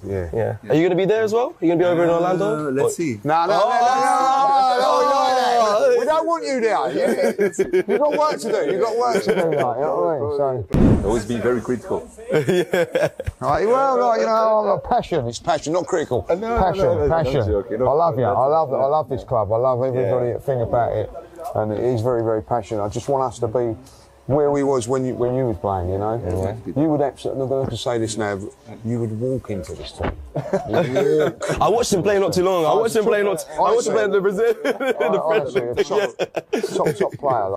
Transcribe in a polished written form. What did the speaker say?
Yeah. Yeah. Are you going to be there as well? Are you going to be over in Orlando? Let's see. No. We don't want you there. You've got work to do. You've got work to do, like, you know what I mean? So, Always be very critical. right, well, like, you know, I've got passion. It's passion, not critical. Passion. I love you. I love this club. I love everybody that think about it, and it is very, very passionate. I just want us to be where we was when you was playing, you know. You would absolutely, I'm not going to say this now, you would walk into this team. I watched him play not too long. I watched him play in the Brazil. Honestly, top player.